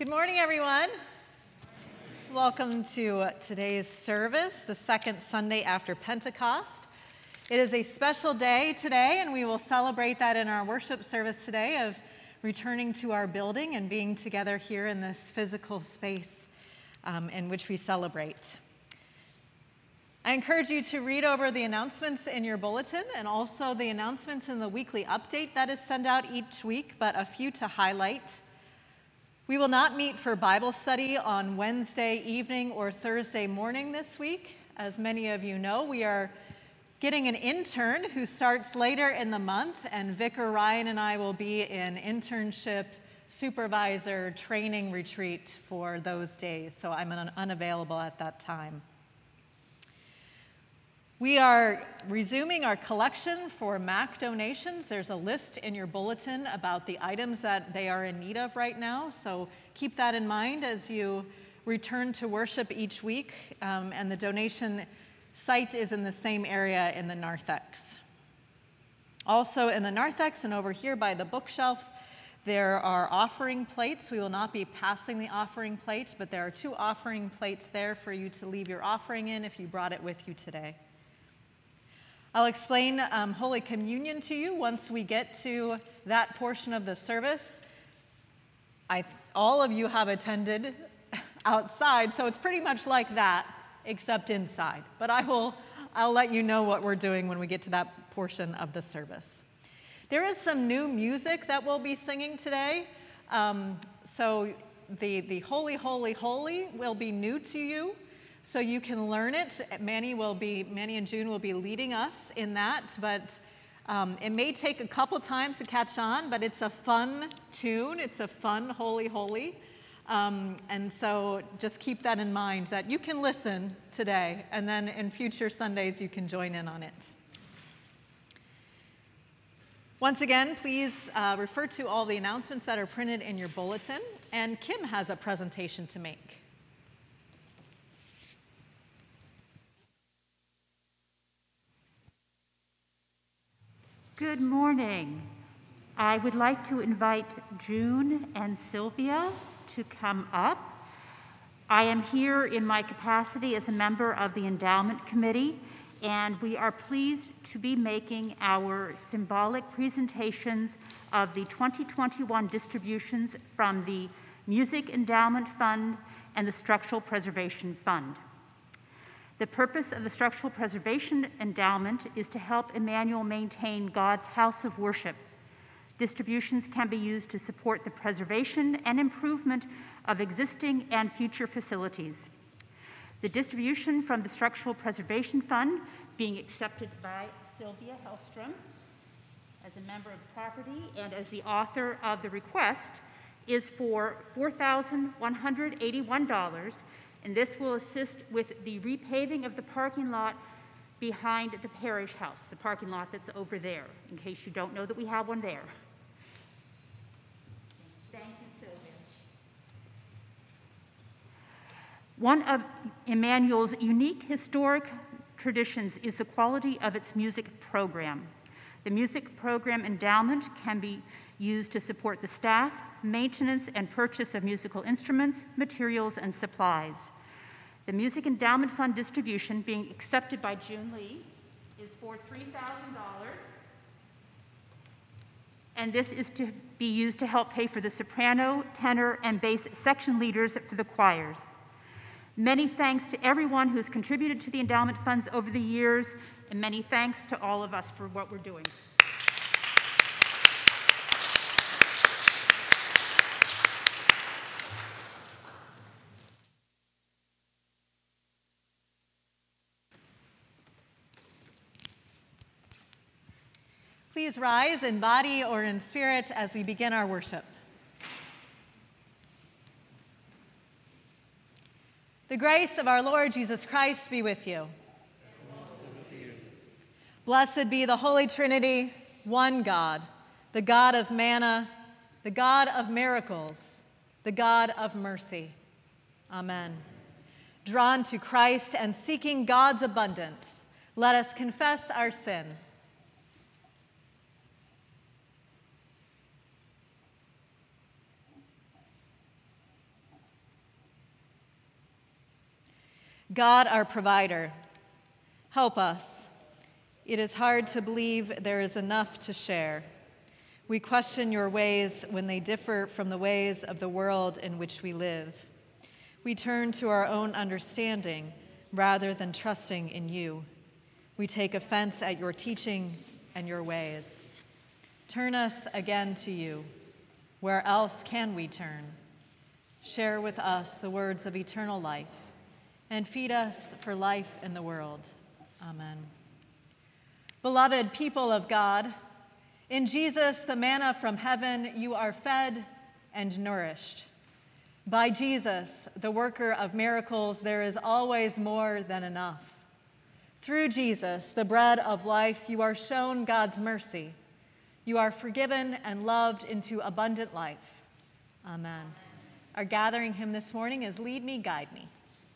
Good morning, everyone. Welcome to today's service, the second Sunday after Pentecost. It is a special day today, and we will celebrate that in our worship service today of returning to our building and being together here in this physical space in which we celebrate. I encourage you to read over the announcements in your bulletin and also the announcements in the weekly update that is sent out each week, but a few to highlight. We will not meet for Bible study on Wednesday evening or Thursday morning this week. As many of you know, we are getting an intern who starts later in the month, and Vicar Ryan and I will be in internship supervisor training retreat for those days, so I'm unavailable at that time. We are resuming our collection for MAC donations. There's a list in your bulletin about the items that they are in need of right now, so keep that in mind as you return to worship each week, and the donation site is in the same area in the narthex. Also in the narthex and over here by the bookshelf, there are offering plates. We will not be passing the offering plate, but there are 2 offering plates there for you to leave your offering in if you brought it with you today. I'll explain Holy Communion to you once we get to that portion of the service. All of you have attended outside, so it's pretty much like that, except inside. But I'll let you know what we're doing when we get to that portion of the service. There is some new music that we'll be singing today. So the Holy, Holy, Holy will be new to you, so you can learn it. Manny and June will be leading us in that, but it may take a couple times to catch on, but it's a fun tune. It's a fun Holy, Holy. And so just keep that in mind, that you can listen today, and then in future Sundays you can join in on it. Once again, please refer to all the announcements that are printed in your bulletin, and Kim has a presentation to make. Good morning. I would like to invite June and Sylvia to come up. I am here in my capacity as a member of the Endowment Committee, and we are pleased to be making our symbolic presentations of the 2021 distributions from the Music Endowment Fund and the Structural Preservation Fund. The purpose of the Structural Preservation Endowment is to help Emmanuel maintain God's house of worship. Distributions can be used to support the preservation and improvement of existing and future facilities. The distribution from the Structural Preservation Fund, being accepted by Sylvia Hellstrom as a member of the property and as the author of the request, is for $4,181, and this will assist with the repaving of the parking lot behind the parish house, the parking lot that's over there, in case you don't know that we have one there. Thank you, Sylvia. One of Emmanuel's unique historic traditions is the quality of its music program. The music program endowment can be used to support the staff, maintenance, and purchase of musical instruments, materials, and supplies. The Music Endowment Fund distribution, being accepted by June Lee, is for $3,000, and this is to be used to help pay for the soprano, tenor, and bass section leaders for the choirs. Many thanks to everyone who's contributed to the endowment funds over the years, and many thanks to all of us for what we're doing. Please rise in body or in spirit as we begin our worship. The grace of our Lord Jesus Christ be with you. And also with you. Blessed be the Holy Trinity, one God, the God of manna, the God of miracles, the God of mercy. Amen. Drawn to Christ and seeking God's abundance, let us confess our sin. God, our provider, help us. It is hard to believe there is enough to share. We question your ways when they differ from the ways of the world in which we live. We turn to our own understanding rather than trusting in you. We take offense at your teachings and your ways. Turn us again to you. Where else can we turn? Share with us the words of eternal life and feed us for life in the world. Amen. Beloved people of God, in Jesus, the manna from heaven, you are fed and nourished. By Jesus, the worker of miracles, there is always more than enough. Through Jesus, the bread of life, you are shown God's mercy. You are forgiven and loved into abundant life. Amen. Our gathering hymn this morning is Lead Me, Guide Me.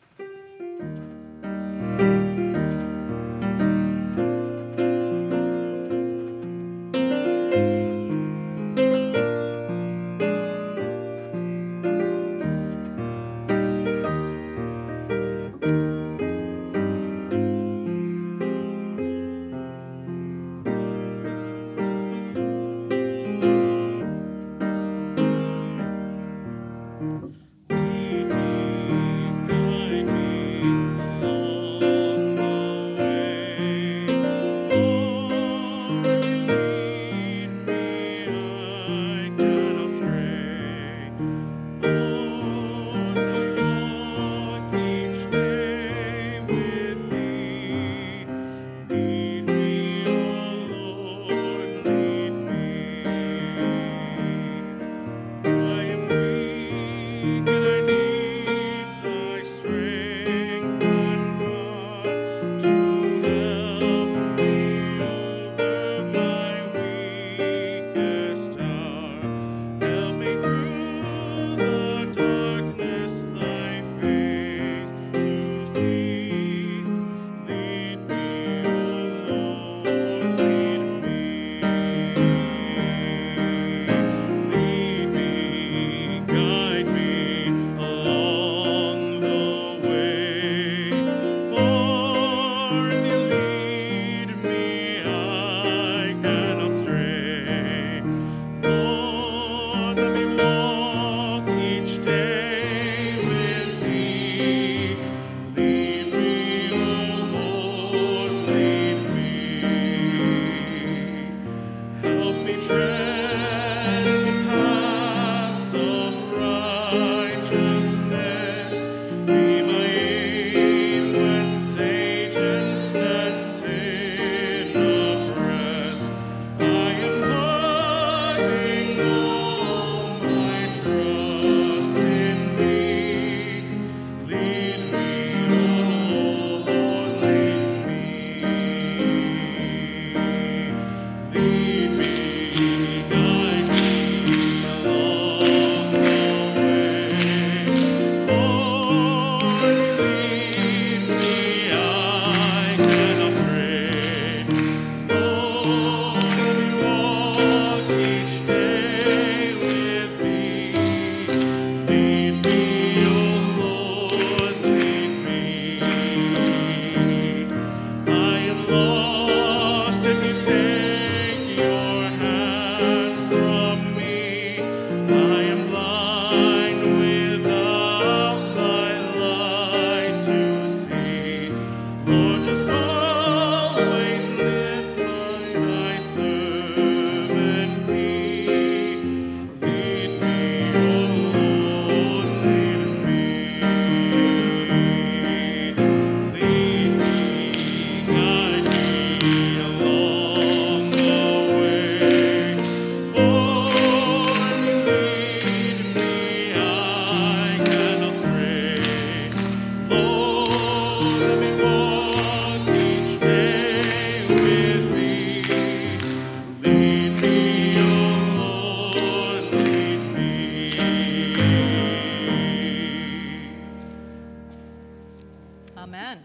Amen.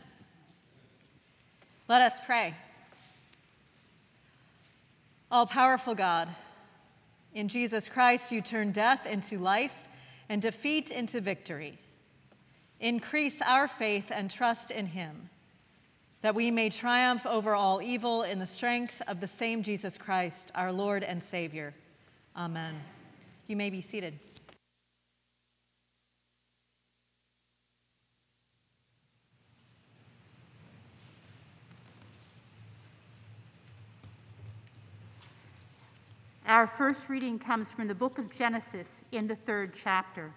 Let us pray. All-powerful God, in Jesus Christ you turn death into life and defeat into victory. Increase our faith and trust in him, that we may triumph over all evil in the strength of the same Jesus Christ, our Lord and Savior. Amen. You may be seated. Our first reading comes from the book of Genesis in the 3rd chapter.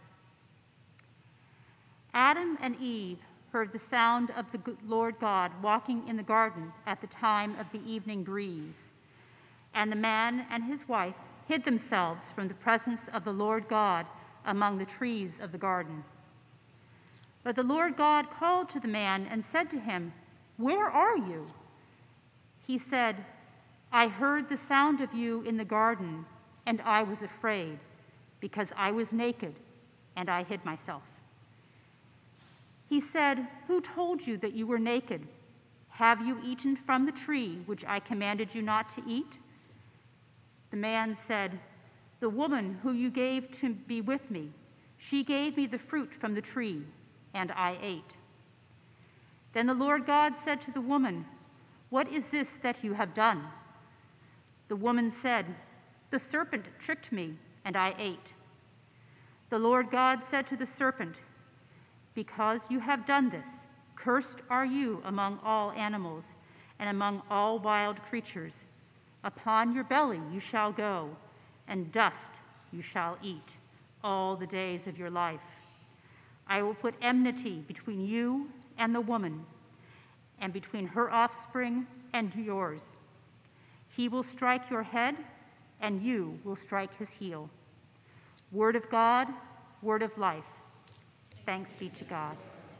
Adam and Eve heard the sound of the Lord God walking in the garden at the time of the evening breeze. And the man and his wife hid themselves from the presence of the Lord God among the trees of the garden. But the Lord God called to the man and said to him, "Where are you?" He said, "I heard the sound of you in the garden, and I was afraid, because I was naked, and I hid myself." He said, "Who told you that you were naked? Have you eaten from the tree which I commanded you not to eat?" The man said, "The woman who you gave to be with me, she gave me the fruit from the tree, and I ate." Then the Lord God said to the woman, "What is this that you have done?" The woman said, "The serpent tricked me, and I ate." The Lord God said to the serpent, "Because you have done this, cursed are you among all animals and among all wild creatures. Upon your belly you shall go, and dust you shall eat all the days of your life. I will put enmity between you and the woman, and between her offspring and yours. He will strike your head, and you will strike his heel." Word of God, word of life. Thanks be to God.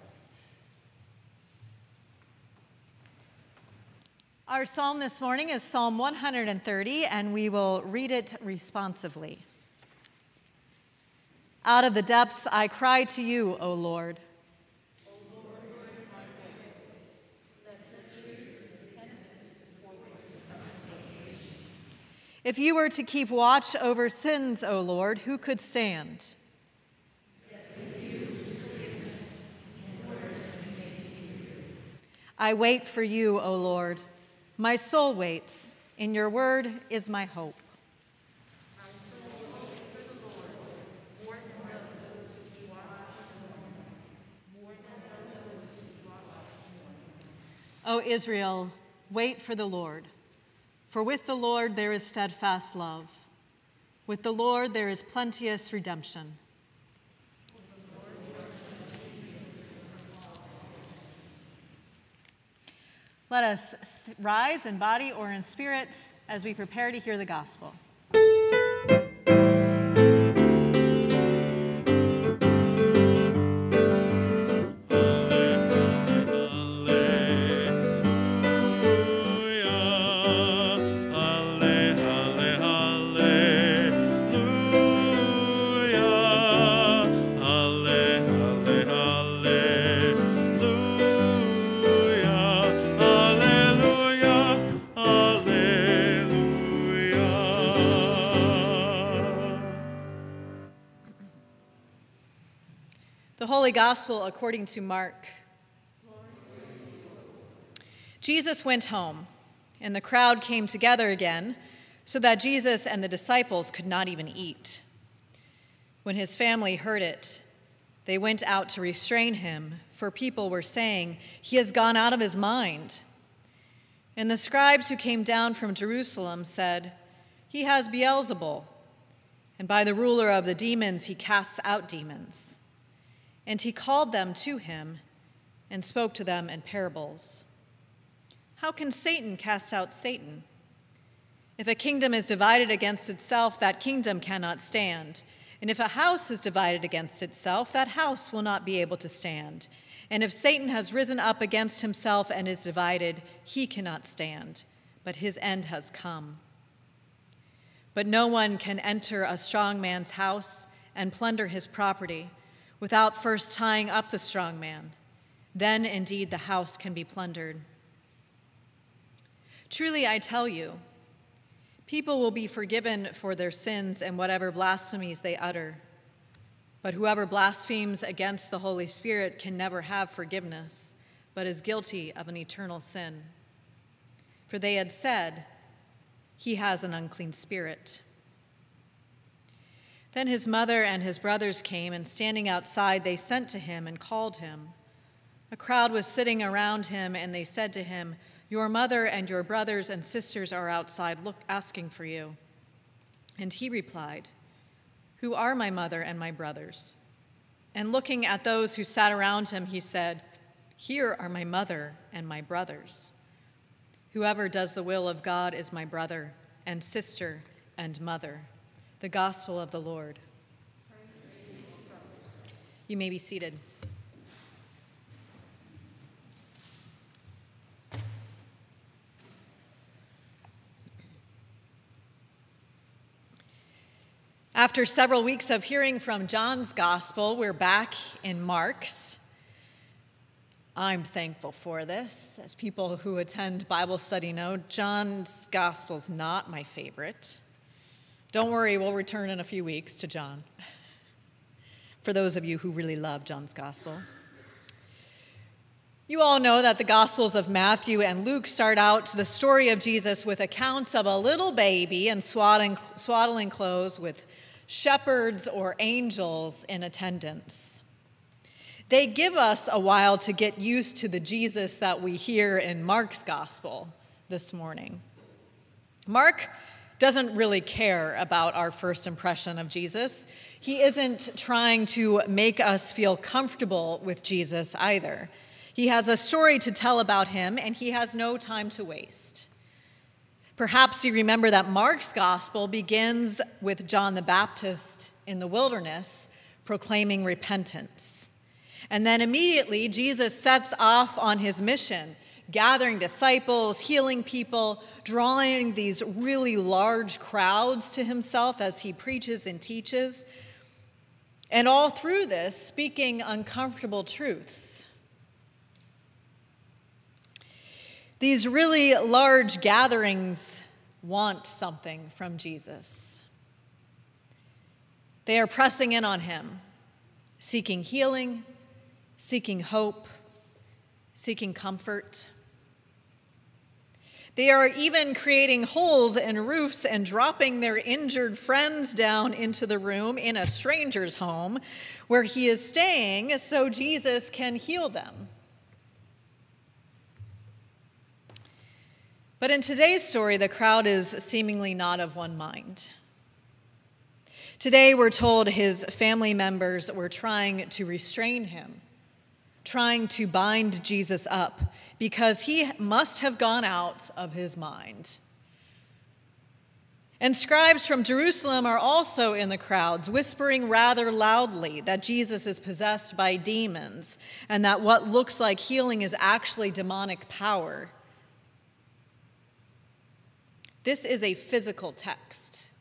Our psalm this morning is Psalm 130, and we will read it responsively. Out of the depths I cry to you, O Lord. If you were to keep watch over sins, O Lord, who could stand? I wait for you, O Lord. My soul waits. In your word is my hope. O Israel, wait for the Lord. For with the Lord there is steadfast love. With the Lord there is plenteous redemption. Let us rise in body or in spirit as we prepare to hear the gospel. The Holy Gospel according to Mark. Jesus went home, and the crowd came together again, so that Jesus and the disciples could not even eat. When his family heard it, they went out to restrain him, for people were saying, "He has gone out of his mind." And the scribes who came down from Jerusalem said, "He has Beelzebul, and by the ruler of the demons he casts out demons." And he called them to him and spoke to them in parables. "How can Satan cast out Satan? If a kingdom is divided against itself, that kingdom cannot stand. And if a house is divided against itself, that house will not be able to stand. And if Satan has risen up against himself and is divided, he cannot stand, but his end has come. But no one can enter a strong man's house and plunder his property without first tying up the strong man. Then indeed the house can be plundered. Truly I tell you, people will be forgiven for their sins and whatever blasphemies they utter. But whoever blasphemes against the Holy Spirit can never have forgiveness, but is guilty of an eternal sin. For they had said, 'He has an unclean spirit.' Then his mother and his brothers came, and standing outside, they sent to him and called him. A crowd was sitting around him, and they said to him, 'Your mother and your brothers and sisters are outside asking for you.' And he replied, 'Who are my mother and my brothers?' And looking at those who sat around him, he said, 'Here are my mother and my brothers. Whoever does the will of God is my brother and sister and mother.'" The gospel of the Lord. You may be seated. After several weeks of hearing from John's gospel, we're back in Mark's. I'm thankful for this. As people who attend Bible study know, John's gospel's not my favorite. Don't worry, we'll return in a few weeks to John, for those of you who really love John's gospel. You all know that the Gospels of Matthew and Luke start out the story of Jesus with accounts of a little baby in swaddling clothes with shepherds or angels in attendance. They give us a while to get used to the Jesus that we hear in Mark's gospel this morning. Mark doesn't really care about our first impression of Jesus. He isn't trying to make us feel comfortable with Jesus either. He has a story to tell about him, and he has no time to waste. Perhaps you remember that Mark's gospel begins with John the Baptist in the wilderness proclaiming repentance. And then immediately Jesus sets off on his mission, gathering disciples, healing people, drawing these really large crowds to himself as he preaches and teaches. And all through this, speaking uncomfortable truths. These really large gatherings want something from Jesus. They are pressing in on him, seeking healing, seeking hope, seeking comfort. They are even creating holes in roofs and dropping their injured friends down into the room in a stranger's home where he is staying so Jesus can heal them. But in today's story, the crowd is seemingly not of one mind. Today, we're told his family members were trying to restrain him, trying to bind Jesus up, because he must have gone out of his mind. And scribes from Jerusalem are also in the crowds, whispering rather loudly that Jesus is possessed by demons and that what looks like healing is actually demonic power. This is a physical text.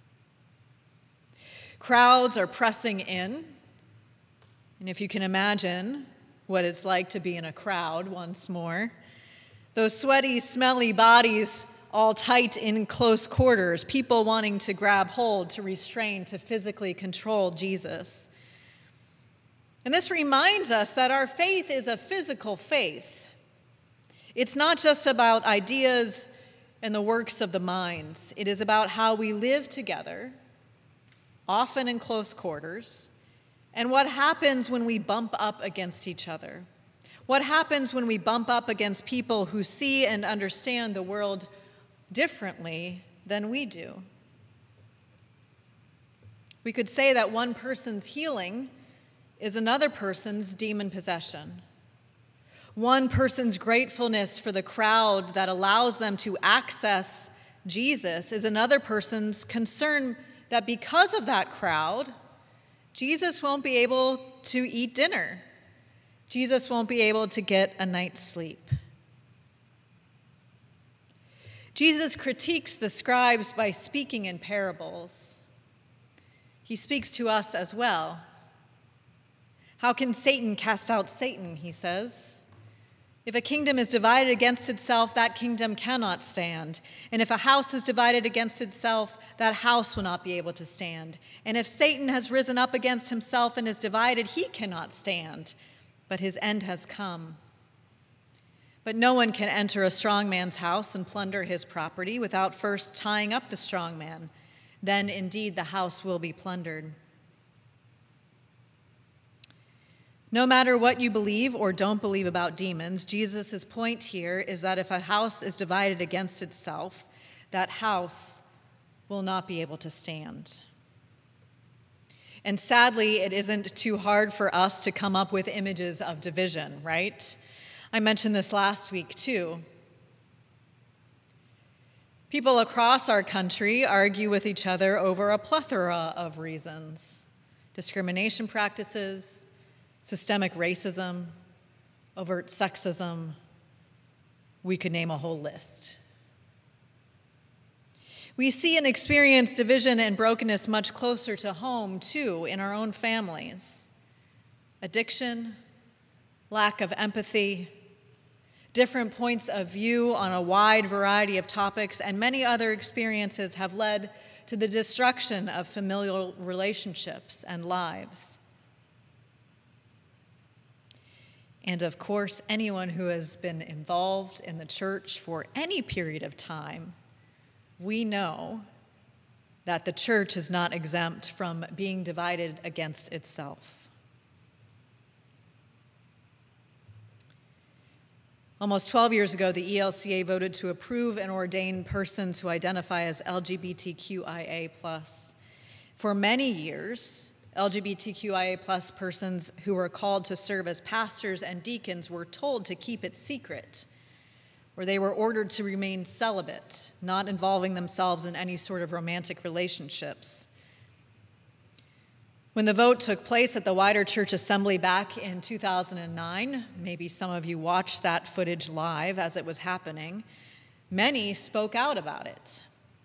Crowds are pressing in, and if you can imagine what it's like to be in a crowd once more, those sweaty, smelly bodies all tight in close quarters, people wanting to grab hold, to restrain, to physically control Jesus. And this reminds us that our faith is a physical faith. It's not just about ideas and the works of the minds. It is about how we live together, often in close quarters, and what happens when we bump up against each other. What happens when we bump up against people who see and understand the world differently than we do? We could say that one person's healing is another person's demon possession. One person's gratefulness for the crowd that allows them to access Jesus is another person's concern that because of that crowd, Jesus won't be able to eat dinner. Jesus won't be able to get a night's sleep. Jesus critiques the scribes by speaking in parables. He speaks to us as well. How can Satan cast out Satan, he says. If a kingdom is divided against itself, that kingdom cannot stand. And if a house is divided against itself, that house will not be able to stand. And if Satan has risen up against himself and is divided, he cannot stand, but his end has come. But no one can enter a strong man's house and plunder his property without first tying up the strong man. Then indeed the house will be plundered. No matter what you believe or don't believe about demons, Jesus' point here is that if a house is divided against itself, that house will not be able to stand. And sadly, it isn't too hard for us to come up with images of division, right? I mentioned this last week too. People across our country argue with each other over a plethora of reasons: discrimination practices, systemic racism, overt sexism. We could name a whole list. We see and experience division and brokenness much closer to home, too, in our own families. Addiction, lack of empathy, different points of view on a wide variety of topics, and many other experiences have led to the destruction of familial relationships and lives. And of course, anyone who has been involved in the church for any period of time, we know that the church is not exempt from being divided against itself. Almost 12 years ago, the ELCA voted to approve and ordain persons who identify as LGBTQIA+. For many years, LGBTQIA+ persons who were called to serve as pastors and deacons were told to keep it secret, or they were ordered to remain celibate, not involving themselves in any sort of romantic relationships. When the vote took place at the wider church assembly back in 2009, maybe some of you watched that footage live as it was happening, many spoke out about it.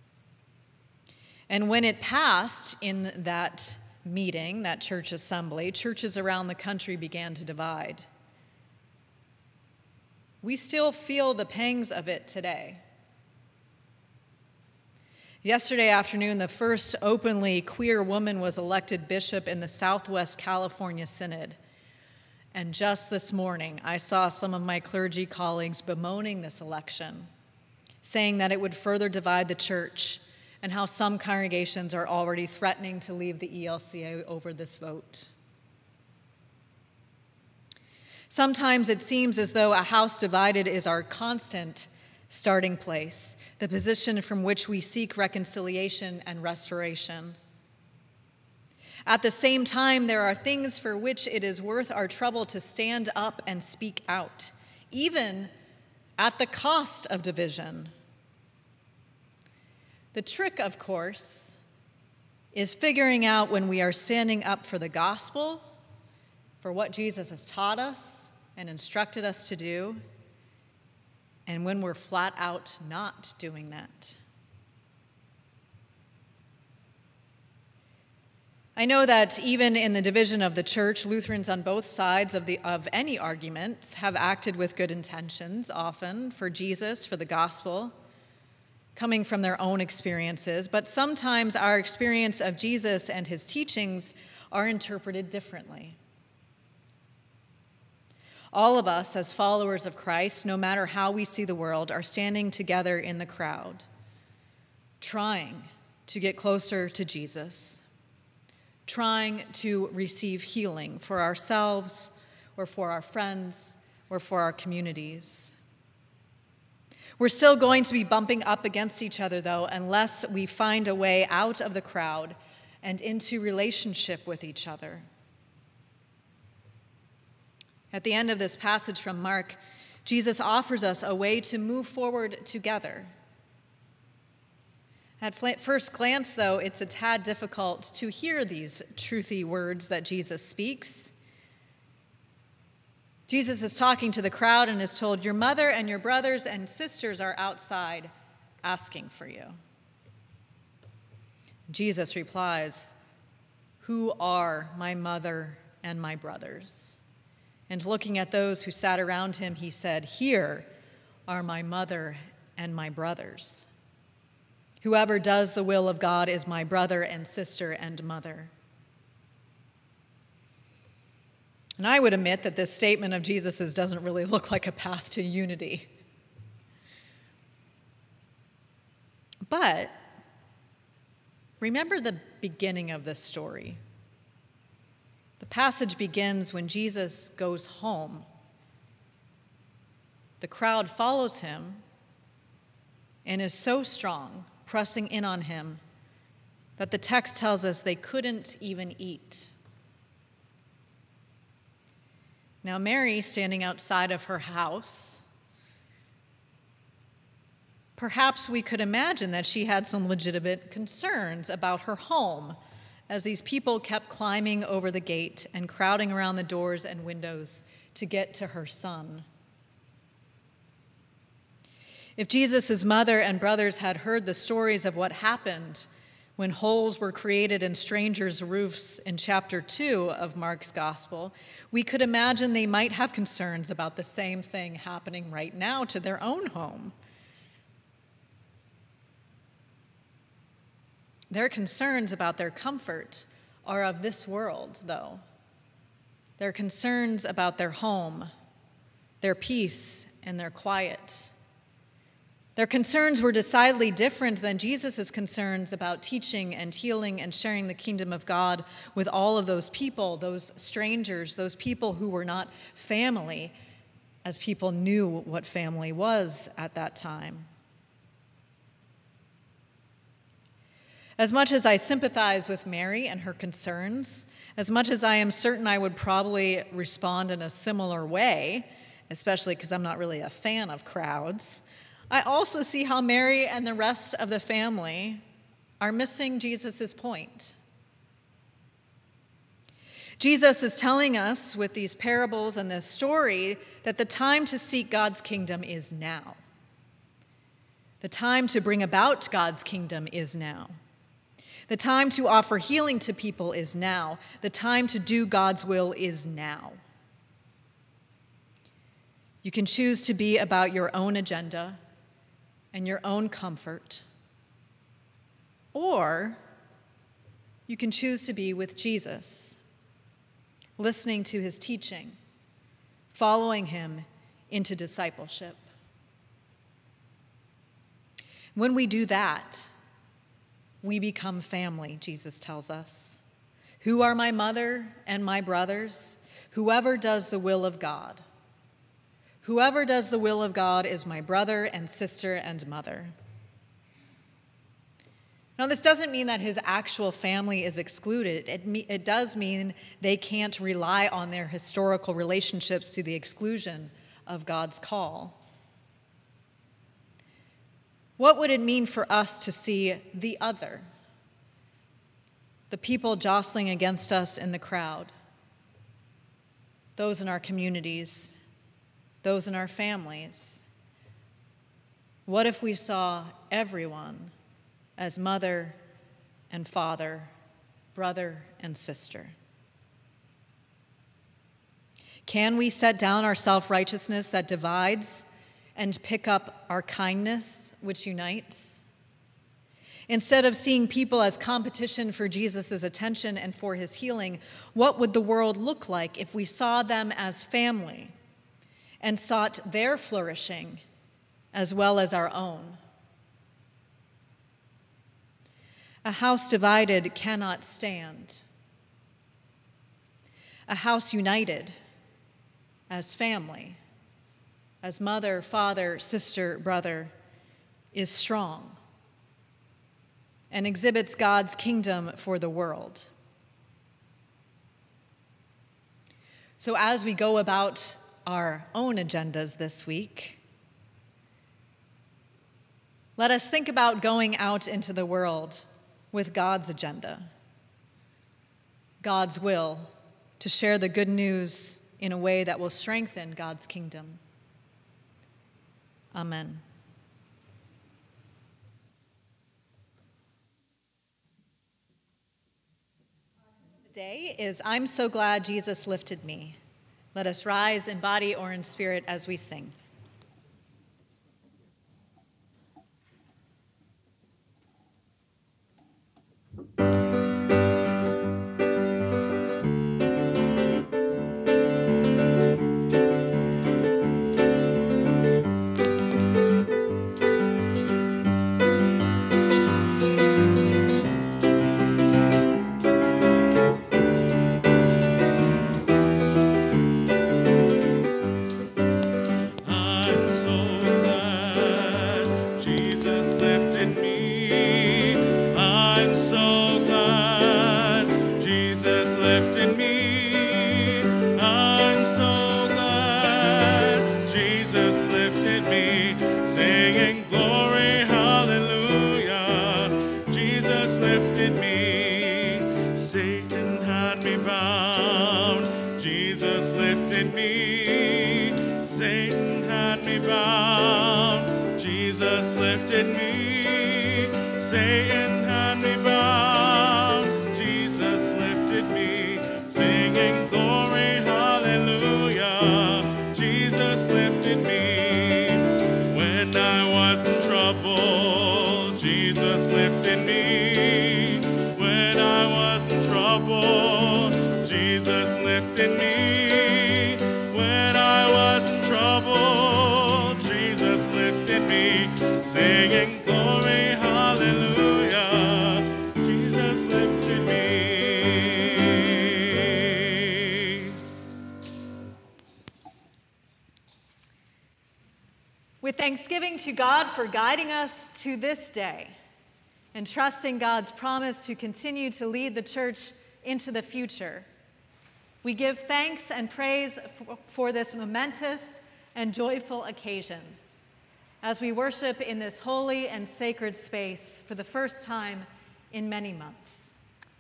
And when it passed in that meeting, that church assembly, churches around the country began to divide. We still feel the pangs of it today. Yesterday afternoon, the first openly queer woman was elected bishop in the Southwest California Synod. And just this morning, I saw some of my clergy colleagues bemoaning this election, saying that it would further divide the church, and how some congregations are already threatening to leave the ELCA over this vote. Sometimes it seems as though a house divided is our constant starting place, the position from which we seek reconciliation and restoration. At the same time, there are things for which it is worth our trouble to stand up and speak out, even at the cost of division. The trick, of course, is figuring out when we are standing up for the gospel, for what Jesus has taught us and instructed us to do, and when we're flat out not doing that. I know that even in the division of the church, Lutherans on both sides of any arguments have acted with good intentions, often for Jesus, for the gospel, coming from their own experiences, but sometimes our experience of Jesus and his teachings are interpreted differently. All of us, as followers of Christ, no matter how we see the world, are standing together in the crowd, trying to get closer to Jesus, trying to receive healing for ourselves or for our friends or for our communities. We're still going to be bumping up against each other, though, unless we find a way out of the crowd and into relationship with each other. At the end of this passage from Mark, Jesus offers us a way to move forward together. At first glance, though, it's a tad difficult to hear these truthy words that Jesus speaks. Jesus is talking to the crowd and is told, "Your mother and your brothers and sisters are outside asking for you." Jesus replies, "Who are my mother and my brothers?" And looking at those who sat around him, he said, "Here are my mother and my brothers. Whoever does the will of God is my brother and sister and mother." And I would admit that this statement of Jesus's doesn't really look like a path to unity. But remember the beginning of this story. The passage begins when Jesus goes home. The crowd follows him and is so strong, pressing in on him, that the text tells us they couldn't even eat. Now, Mary, standing outside of her house, perhaps we could imagine that she had some legitimate concerns about her home as these people kept climbing over the gate and crowding around the doors and windows to get to her son. If Jesus' mother and brothers had heard the stories of what happened when holes were created in strangers' roofs in chapter 2 of Mark's gospel, we could imagine they might have concerns about the same thing happening right now to their own home. Their concerns about their comfort are of this world, though. Their concerns about their home, their peace, and their quiet. Their concerns were decidedly different than Jesus' concerns about teaching and healing and sharing the kingdom of God with all of those people, those strangers, those people who were not family, as people knew what family was at that time. As much as I sympathize with Mary and her concerns, as much as I am certain I would probably respond in a similar way, especially because I'm not really a fan of crowds, I also see how Mary and the rest of the family are missing Jesus' point. Jesus is telling us with these parables and this story that the time to seek God's kingdom is now. The time to bring about God's kingdom is now. The time to offer healing to people is now. The time to do God's will is now. You can choose to be about your own agenda and your own comfort, or you can choose to be with Jesus, listening to his teaching, following him into discipleship. When we do that, we become family, Jesus tells us. Who are my mother and my brothers? Whoever does the will of God. Whoever does the will of God is my brother and sister and mother. Now, this doesn't mean that his actual family is excluded. It does mean they can't rely on their historical relationships to the exclusion of God's call. What would it mean for us to see the other? The people jostling against us in the crowd, those in our communities, those in our families. What if we saw everyone as mother and father, brother and sister? Can we set down our self-righteousness that divides and pick up our kindness, which unites? Instead of seeing people as competition for Jesus' attention and for his healing, what would the world look like if we saw them as family and sought their flourishing as well as our own? A house divided cannot stand. A house united as family, as mother, father, sister, brother, is strong and exhibits God's kingdom for the world. So as we go about our own agendas this week, let us think about going out into the world with God's agenda, God's will to share the good news in a way that will strengthen God's kingdom. Amen. Today is I'm so glad Jesus lifted me. Let us rise in body or in spirit as we sing. With thanksgiving to God for guiding us to this day and trusting God's promise to continue to lead the church into the future, we give thanks and praise for this momentous and joyful occasion as we worship in this holy and sacred space for the first time in many months.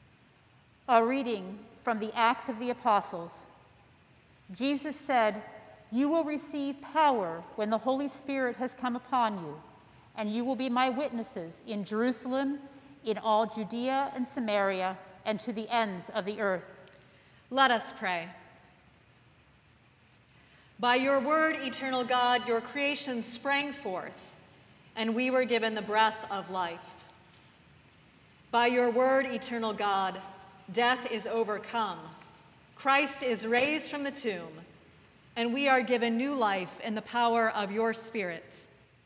A reading from the Acts of the Apostles. Jesus said, "You will receive power when the Holy Spirit has come upon you, and you will be my witnesses in Jerusalem, in all Judea and Samaria, and to the ends of the earth." Let us pray. By your word, eternal God, your creation sprang forth, and we were given the breath of life. By your word, eternal God, death is overcome, Christ is raised from the tomb, and we are given new life in the power of your Spirit.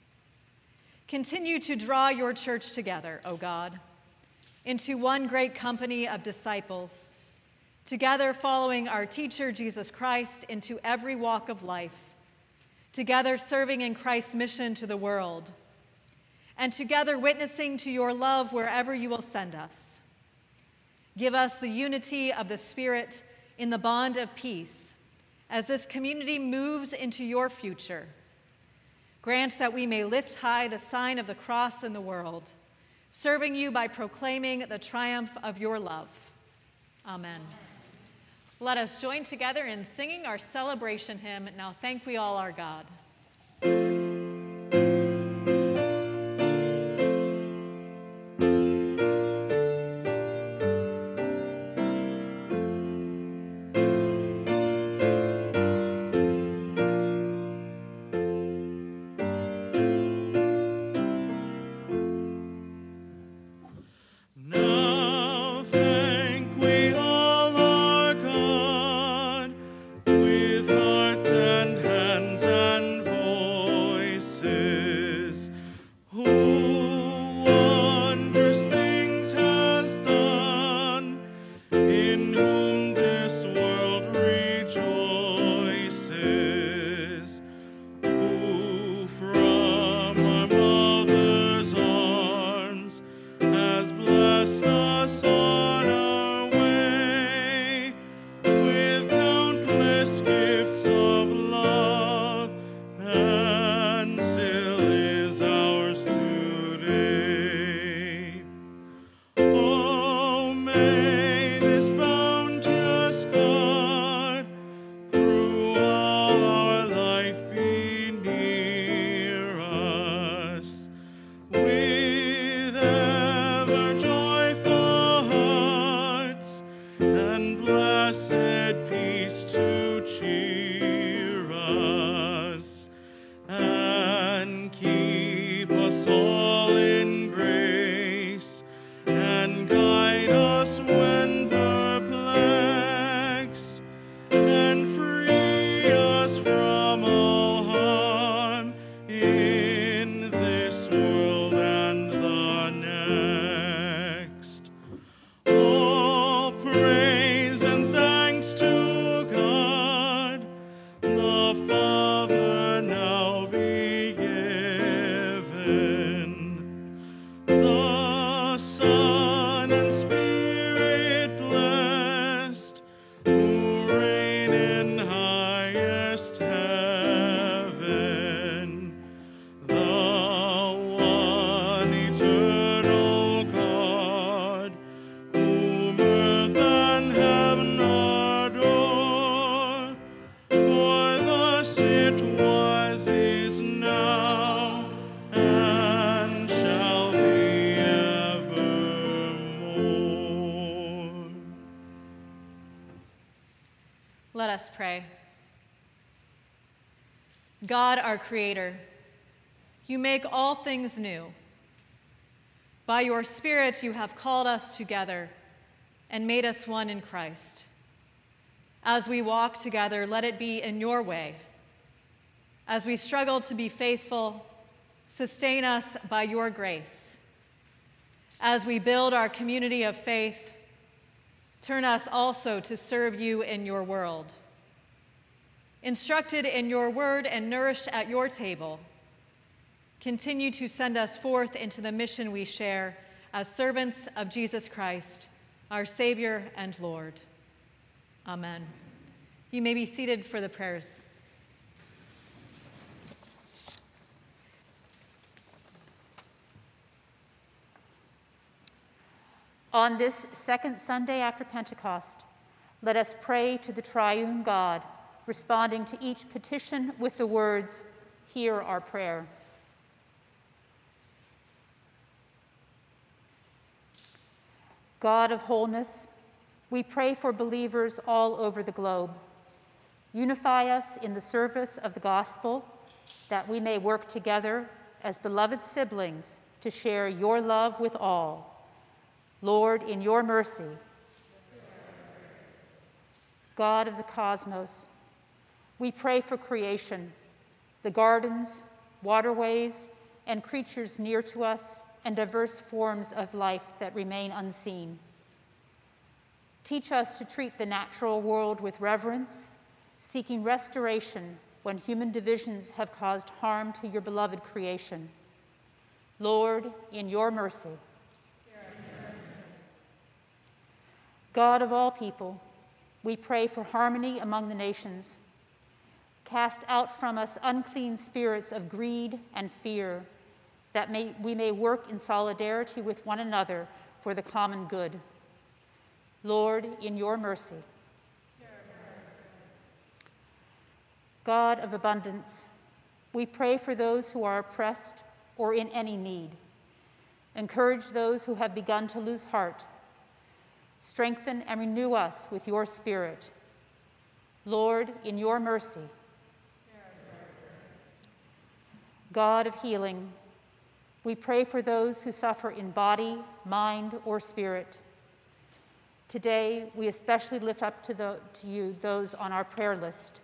Continue to draw your church together, O God, into one great company of disciples, together following our teacher, Jesus Christ, into every walk of life, together serving in Christ's mission to the world, and together witnessing to your love wherever you will send us. Give us the unity of the Spirit in the bond of peace as this community moves into your future. Grant that we may lift high the sign of the cross in the world, serving you by proclaiming the triumph of your love. Amen. Let us join together in singing our celebration hymn, "Now Thank We All Our God." and blessed peace to cheer us and keep us all in grace and guide us when perplexed and free us from all harm in this world and the next. All praise and thanks to God, the Father, now be given. The Son and Spirit blessed, who reign in highest heaven. The one eternal God, whom earth and heaven adore, for thus it was, is now, and shall be evermore. Let us pray. God, our Creator, you make all things new. By your Spirit, you have called us together and made us one in Christ. As we walk together, let it be in your way. As we struggle to be faithful, sustain us by your grace. As we build our community of faith, turn us also to serve you in your world. Instructed in your word and nourished at your table, continue to send us forth into the mission we share as servants of Jesus Christ, our Savior and Lord. Amen. You may be seated for the prayers. On this second Sunday after Pentecost, let us pray to the triune God, responding to each petition with the words, "Hear our prayer." God of wholeness, we pray for believers all over the globe. Unify us in the service of the gospel, that we may work together as beloved siblings to share your love with all. Lord, in your mercy. God of the cosmos, we pray for creation, the gardens, waterways, and creatures near to us, and diverse forms of life that remain unseen. Teach us to treat the natural world with reverence, seeking restoration when human divisions have caused harm to your beloved creation. Lord, in your mercy. God of all people, we pray for harmony among the nations. Cast out from us unclean spirits of greed and fear, that we may work in solidarity with one another for the common good. Lord, in your mercy. God of abundance, we pray for those who are oppressed or in any need. Encourage those who have begun to lose heart. Strengthen and renew us with your Spirit. Lord, in your mercy. God of healing, we pray for those who suffer in body, mind, or spirit. Today, we especially lift up to you those on our prayer list.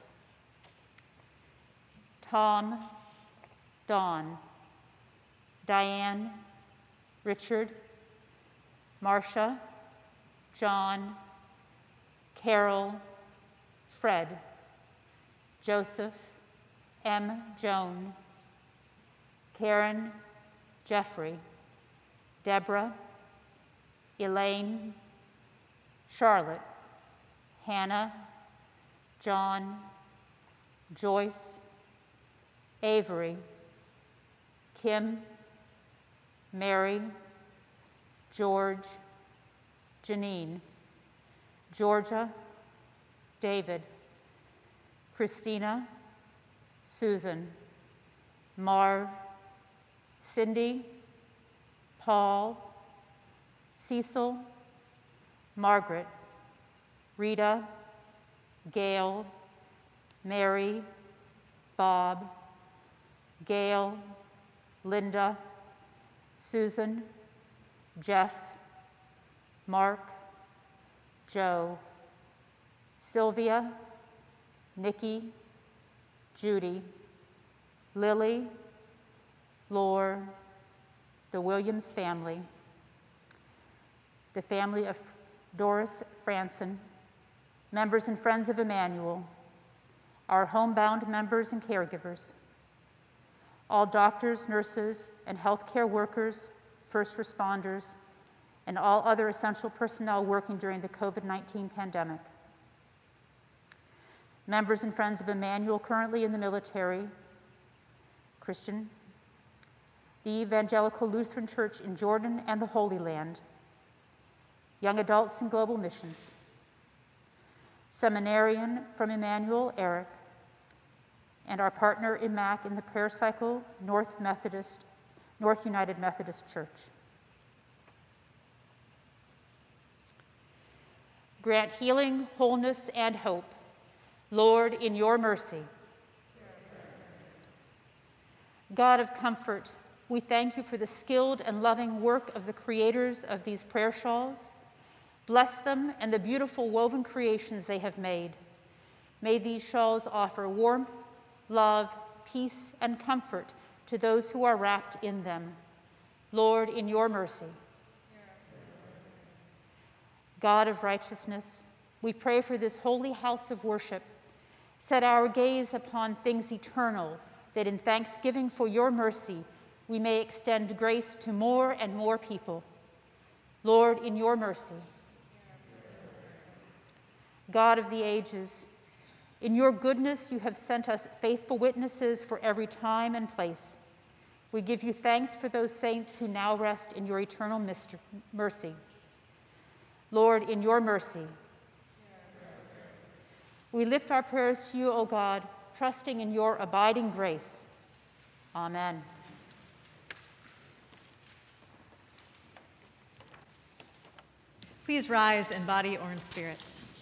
Tom, Dawn, Diane, Richard, Marcia, John, Carol, Fred, Joseph, M. Joan, Karen, Jeffrey, Deborah, Elaine, Charlotte, Hannah, John, Joyce, Avery, Kim, Mary, George, Janine, Georgia, David, Christina, Susan, Marv, Cindy, Paul, Cecil, Margaret, Rita, Gail, Mary, Bob, Gail, Linda, Susan, Jeff, Mark, Joe, Sylvia, Nikki, Judy, Lily, Lore, the Williams family, the family of Doris Franson, members and friends of Emmanuel, our homebound members and caregivers, all doctors, nurses, and healthcare workers, first responders, and all other essential personnel working during the COVID-19 pandemic. Members and friends of Emmanuel currently in the military, Christian, the Evangelical Lutheran Church in Jordan and the Holy Land, young adults in global missions, seminarian from Emmanuel, Eric, and our partner in MAC in the Prayer Cycle, North United Methodist Church. Grant healing, wholeness, and hope, Lord, in your mercy. God of comfort, we thank you for the skilled and loving work of the creators of these prayer shawls. Bless them and the beautiful woven creations they have made. May these shawls offer warmth, love, peace, and comfort to those who are wrapped in them. Lord, in your mercy. God of righteousness, we pray for this holy house of worship. Set our gaze upon things eternal, that in thanksgiving for your mercy, we may extend grace to more and more people. Lord, in your mercy. God of the ages, in your goodness you have sent us faithful witnesses for every time and place. We give you thanks for those saints who now rest in your eternal mercy. Lord, in your mercy. We lift our prayers to you, O God, trusting in your abiding grace. Amen. Please rise in body or in spirit.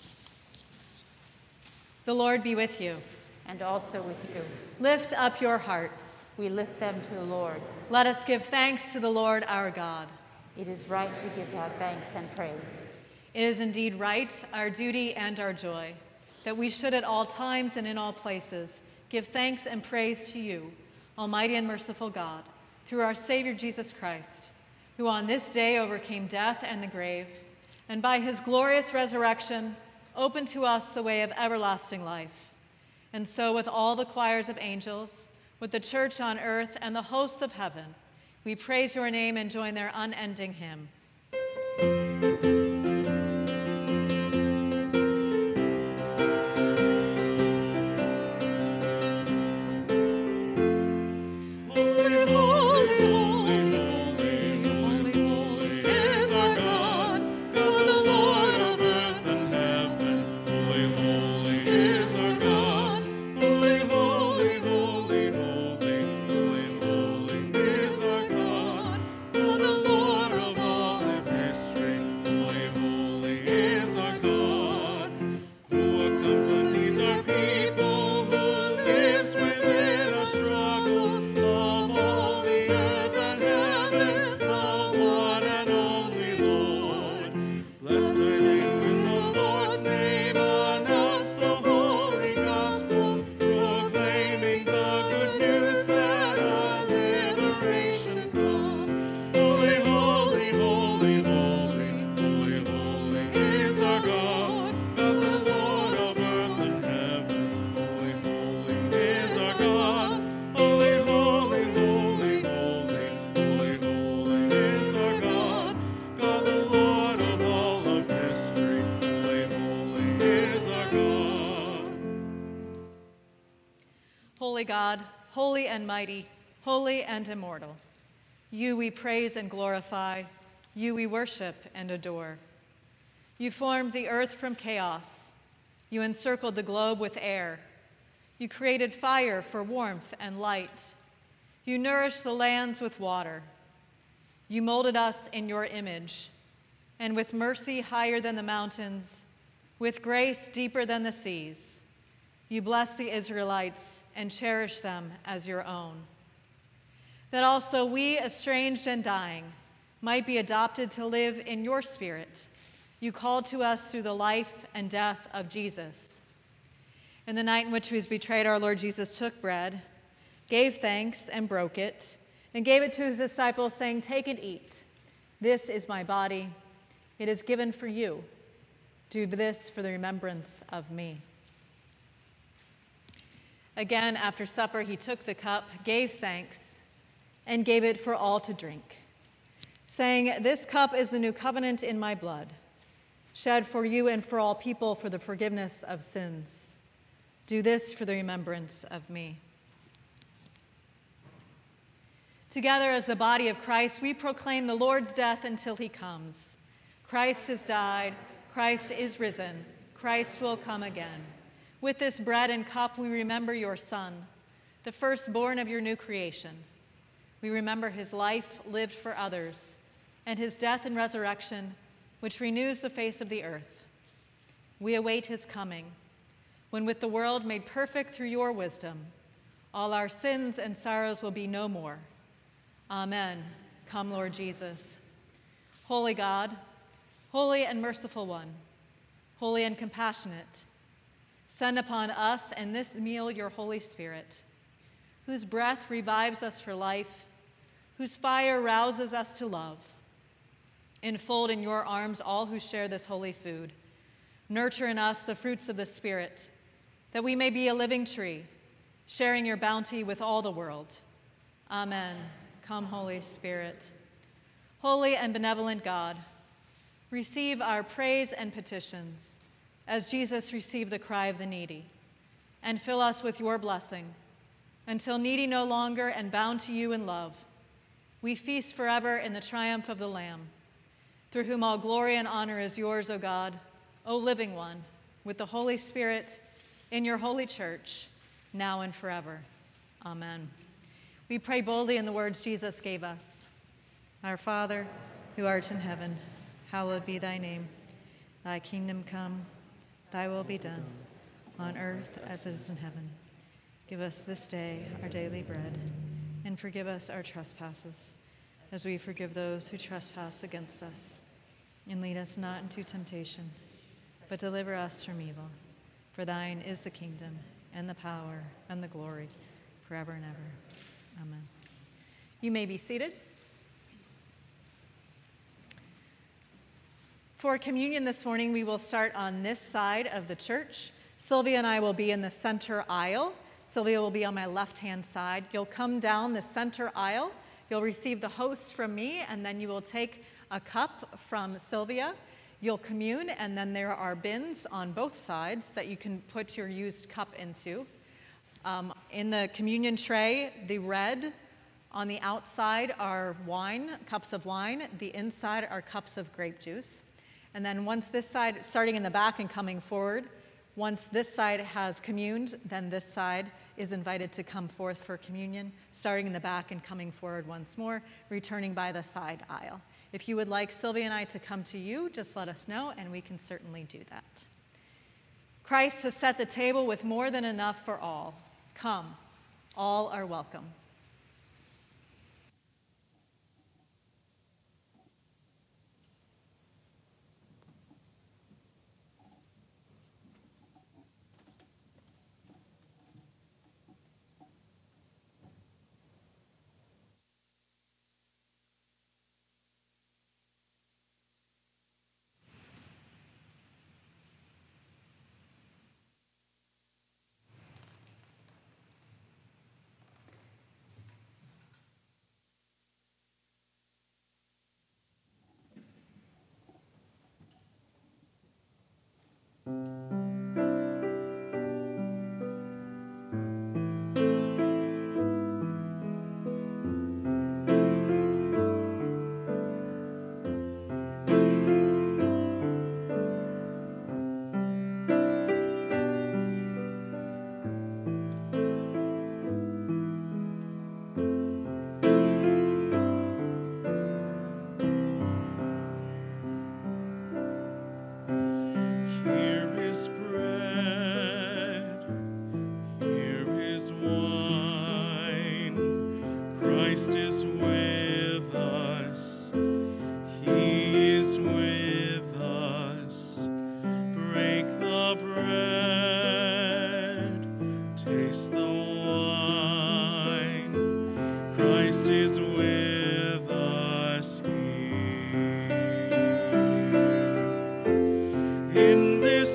The Lord be with you. And also with you. Lift up your hearts. We lift them to the Lord. Let us give thanks to the Lord our God. It is right to give God thanks and praise. It is indeed right, our duty and our joy, that we should at all times and in all places give thanks and praise to you, Almighty and merciful God, through our Savior Jesus Christ, who on this day overcame death and the grave, and by his glorious resurrection opened to us the way of everlasting life. And so with all the choirs of angels, with the church on earth and the hosts of heaven, we praise your name and join their unending hymn. Holy God, holy and mighty, holy and immortal, you we praise and glorify, you we worship and adore. You formed the earth from chaos. You encircled the globe with air. You created fire for warmth and light. You nourished the lands with water. You molded us in your image, and with mercy higher than the mountains, with grace deeper than the seas, You bless the Israelites and cherish them as your own. That also we, estranged and dying, might be adopted to live in your Spirit. You called to us through the life and death of Jesus. In the night in which he was betrayed, our Lord Jesus took bread, gave thanks, and broke it, and gave it to his disciples, saying, "Take and eat. This is my body. It is given for you. Do this for the remembrance of me." Again, after supper, he took the cup, gave thanks, and gave it for all to drink, saying, "This cup is the new covenant in my blood, shed for you and for all people for the forgiveness of sins. Do this for the remembrance of me." Together as the body of Christ, we proclaim the Lord's death until he comes. Christ has died. Christ is risen. Christ will come again. With this bread and cup, we remember your Son, the firstborn of your new creation. We remember his life lived for others and his death and resurrection, which renews the face of the earth. We await his coming, when with the world made perfect through your wisdom, all our sins and sorrows will be no more. Amen. Come, Lord Jesus. Holy God, holy and merciful one, holy and compassionate, send upon us and this meal your Holy Spirit, whose breath revives us for life, whose fire rouses us to love. Enfold in your arms all who share this holy food. Nurture in us the fruits of the Spirit, that we may be a living tree, sharing your bounty with all the world. Amen. Come, Holy Spirit. Holy and benevolent God, receive our praise and petitions, as Jesus received the cry of the needy, and fill us with your blessing, until needy no longer and bound to you in love, we feast forever in the triumph of the Lamb, through whom all glory and honor is yours, O God, O living one, with the Holy Spirit, in your holy church, now and forever. Amen. We pray boldly in the words Jesus gave us. Our Father, who art in heaven, hallowed be thy name. Thy kingdom come, thy will be done, on earth as it is in heaven. Give us this day our daily bread, and forgive us our trespasses, as we forgive those who trespass against us. And lead us not into temptation, but deliver us from evil. For thine is the kingdom, and the power, and the glory, forever and ever. Amen. You may be seated. For communion this morning, we will start on this side of the church. Sylvia and I will be in the center aisle. Sylvia will be on my left-hand side. You'll come down the center aisle. You'll receive the host from me, and then you will take a cup from Sylvia. You'll commune, and then there are bins on both sides that you can put your used cup into. In the communion tray, the red on the outside are wine, cups of wine. The inside are cups of grape juice. And then once this side, starting in the back and coming forward, once this side has communed, then this side is invited to come forth for communion, starting in the back and coming forward once more, returning by the side aisle. If you would like Sylvia and I to come to you, just let us know, and we can certainly do that. Christ has set the table with more than enough for all. Come, all are welcome.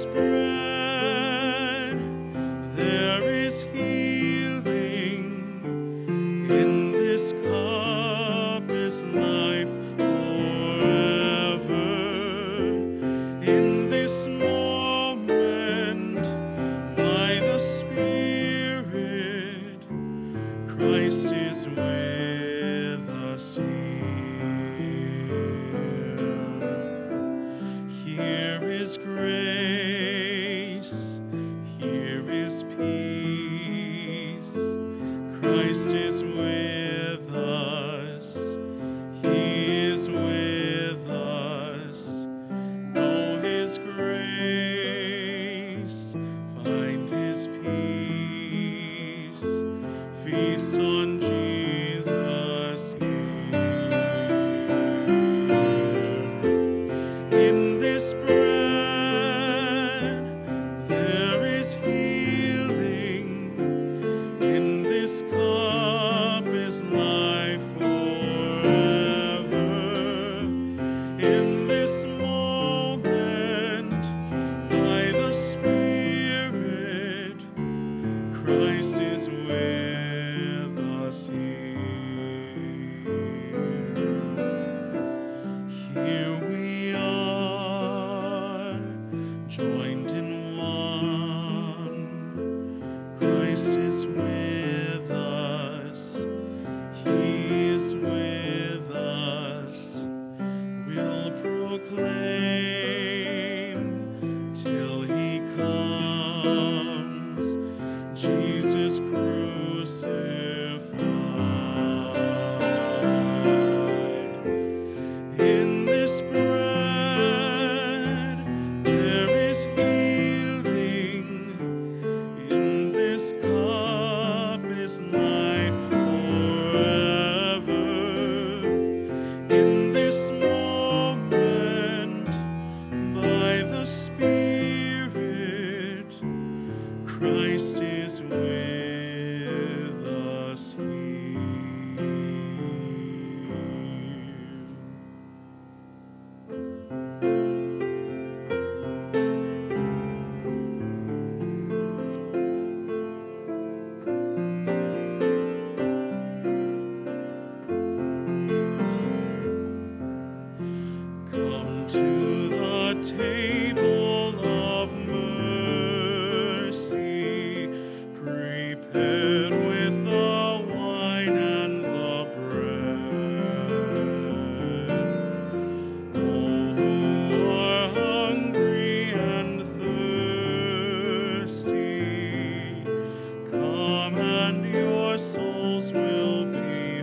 this bread there is healing, in this cup is life forever. In this moment, by the Spirit, Christ is with us here. Here is grace, here is peace. Christ is with us, He is with us. Know His grace, find His peace. Feast on Jesus here. In this bread there is healing, in this cup is life forever. In this moment, by the Spirit, Christ is with us here. Here we are, joined in one. Christ is with us, He is with us. We'll proclaim till He comes, Jesus crucified. In this bread there is healing, in this cup is life forever. In this moment, by the Spirit, Christ is with us here. Come to the table of mercy, prepared with the wine and the bread. All who are hungry and thirsty, come and your souls will be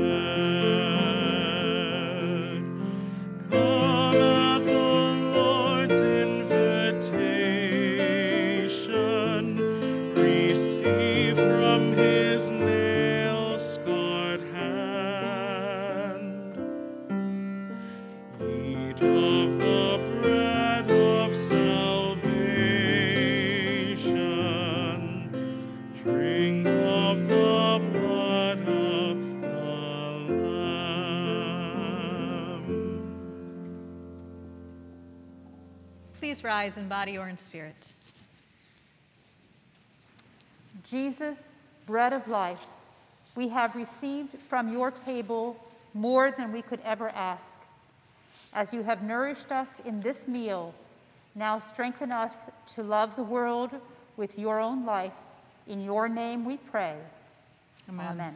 fed. Come at the Lord's invitation, receive from His nail-scarred hand. Eat of the bread of salvation, drink of the blood of the Lamb. Please rise in body or in spirit. Jesus, bread of life, we have received from your table more than we could ever ask. As you have nourished us in this meal, now strengthen us to love the world with your own life. In your name we pray. Amen.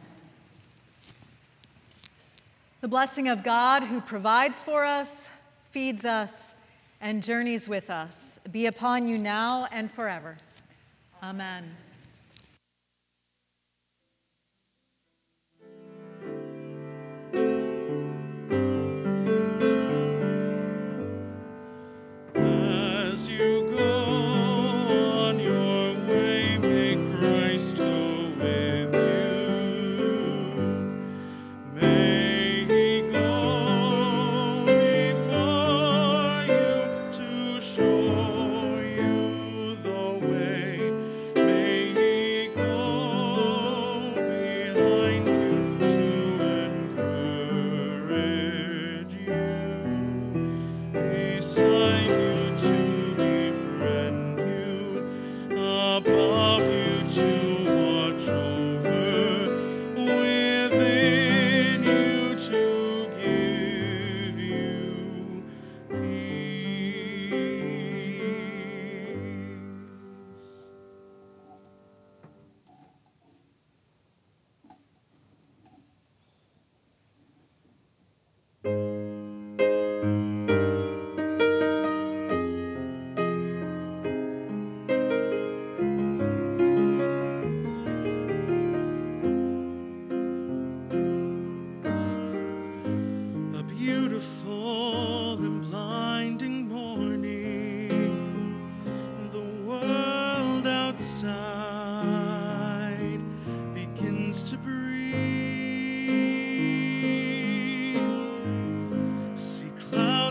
The blessing of God, who provides for us, feeds us, and journeys with us, be upon you now and forever. Amen. As you go on your way, may Christ go with you. May He go before you to show you the way. May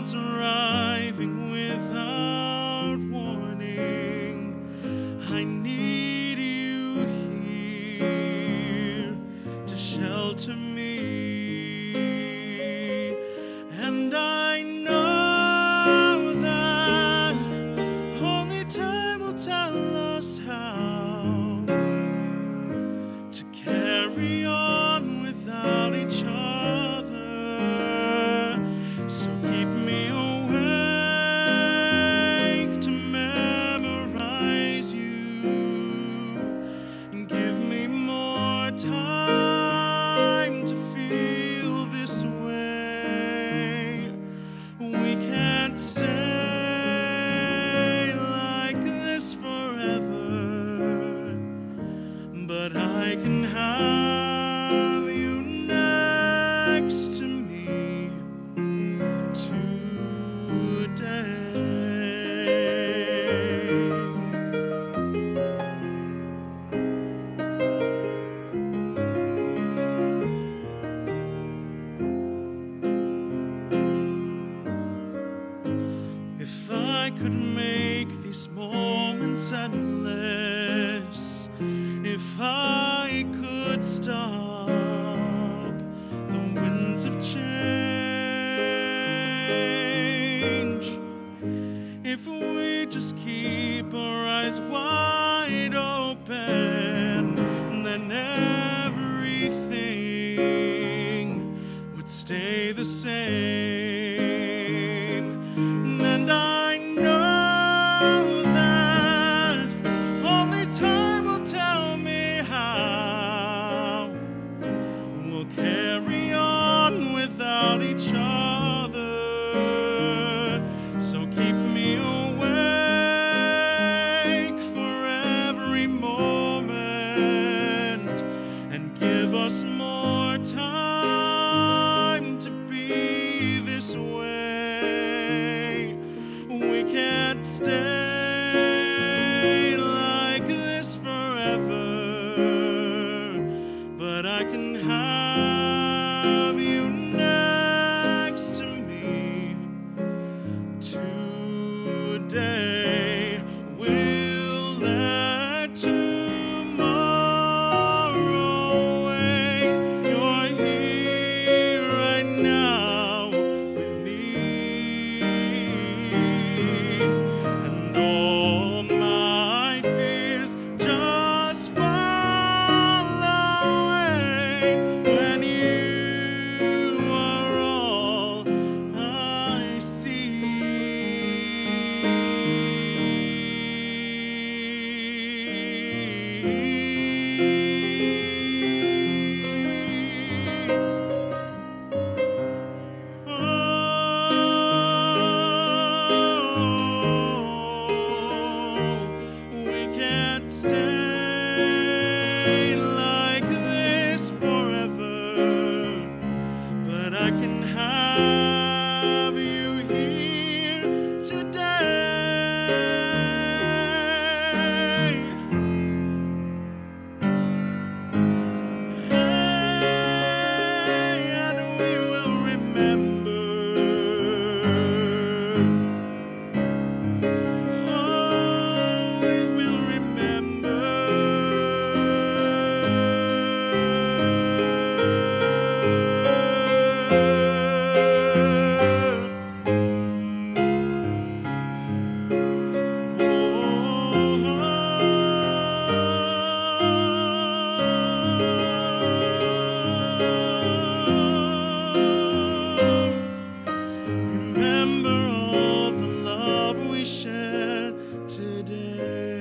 thoughts arriving without warning. I need you here to shelter me, and I know that only time will tell us how to carry on without each other. So keep me awake to memorize you, and give me more time to feel this way. We can't stay like this forever, but I can have you next to me today. If I could make these moments endless, if I could stop the winds of change, if we just keep our eyes wide open, then everything would stay the same. And I know that only time will tell me how we'll carry on without each other. So keep me awake for every moment, and give us more time to be this way. We can't stay like this forever, but I can have you next to me today. We'll let tomorrow wait. You're here right now with me, and all my fears just fall away when you are all I we can't stay like this forever, but I can have you here today. Hey, and we will remember. Oh, we will remember. Remember all the love we shared today.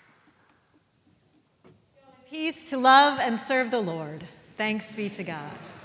Peace to love and serve the Lord. Thanks be to God.